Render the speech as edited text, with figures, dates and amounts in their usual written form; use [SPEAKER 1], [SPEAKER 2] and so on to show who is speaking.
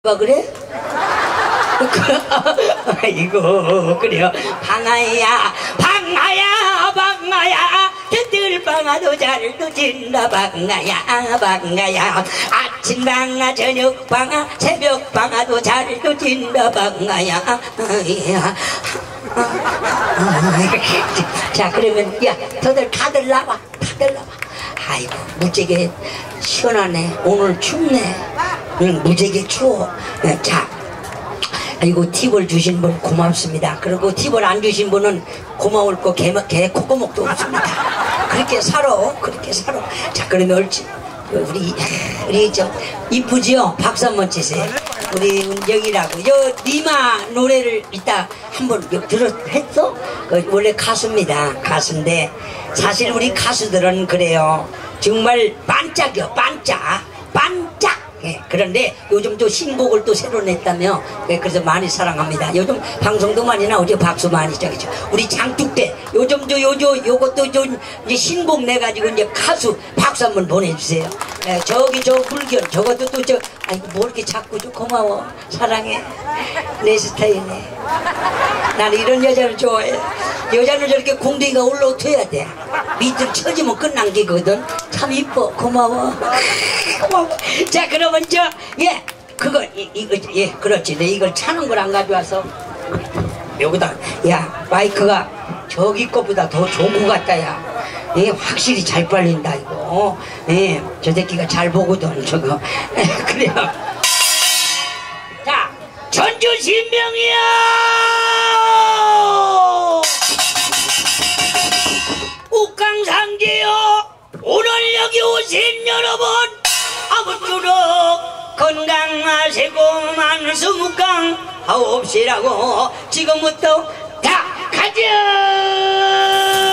[SPEAKER 1] 그래? 아이고 그래요. 방아야 방아야 방아야 들방아도 잘 두진다. 방아야 방아야 아침 방아 저녁 방아 새벽 방아도 잘 두진다. 방아야. 자 그러면 야 다들 나와. 다들 나와. 아이고 무지개 시원하네. 오늘 춥네. 무지개 추워. 자 아이고 팁을 주신 분 고맙습니다. 그리고 팁을 안 주신 분은 고마울 거 개 콧구멍도 없습니다. 그렇게 살아. 그렇게 살아. 자 그러면 옳지. 우리 저 이쁘지요? 박수 한번 치세요. 우리 은정이라고 요 니마 노래를 이따 한번 했어? 원래 가수입니다. 가수인데 사실 우리 가수들은 그래요. 정말 반짝이요. 반짝. 예, 그런데 요즘 또 신곡을 또 새로 냈다며. 그래서 많이 사랑합니다. 요즘 방송도 많이 나오죠. 박수 많이 쳐죠. 우리 장뚝대 요즘도 요것도 좀 이제 신곡 내가지고 이제 가수 박수 한번 보내주세요. 예, 저기 저 불견 저것도 또 저 아이고 뭐 이렇게 자꾸 좀 고마워. 사랑해. 내 스타일이네. 나는 이런 여자를 좋아해. 여자는 저렇게 공댕이가 올라오야 돼. 밑으로 쳐지면 끝난 게거든. 참 이뻐. 고마워. 고마워. 자 그러면 그거 예 그렇지. 내 이걸 차는 걸 안 가져와서 여기다 야 마이크가 저기 것보다 더 좋은 것 같다. 야 예, 확실히 잘 빨린다 이거. 예, 저 새끼가 잘 보거든 저거. 그래요. 자 전주 신명이야. 옥강상제요. 오늘 여기 오신 여러분 아무쪼록 건강하시고 만수무강 하옵시라고 지금부터 다 가자.